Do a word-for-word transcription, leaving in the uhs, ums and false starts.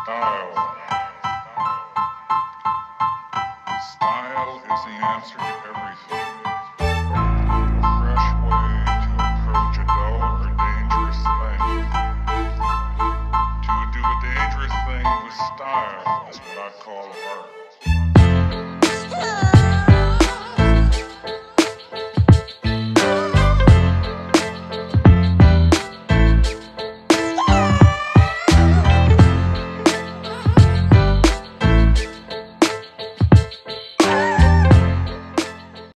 Style. Style is the answer to everything. A fresh way to approach a dull or dangerous thing. To do a dangerous thing with style is what I call art.